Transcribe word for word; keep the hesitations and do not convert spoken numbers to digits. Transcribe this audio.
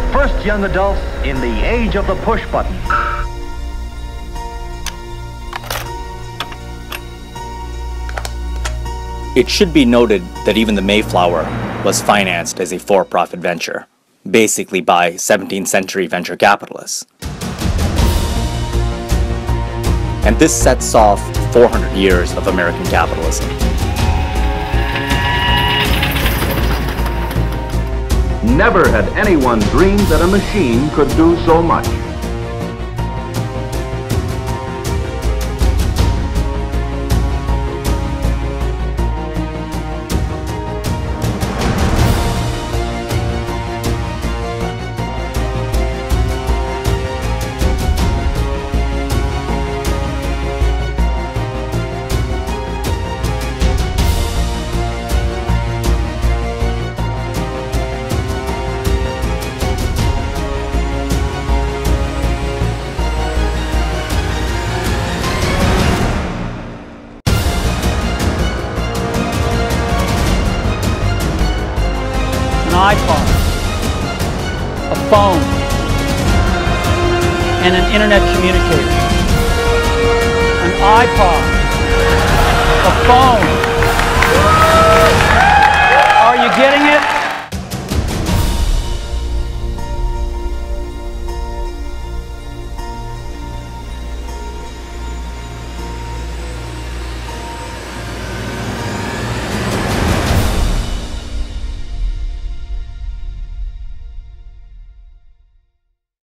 first young adults in the age of the push button. It should be noted that even the Mayflower was financed as a for-profit venture, basically by seventeenth century venture capitalists. And this sets off four hundred years of American capitalism. Never had anyone dreamed that a machine could do so much. An iPod, a phone, and an internet communicator. An iPod, a phone. Are you getting it?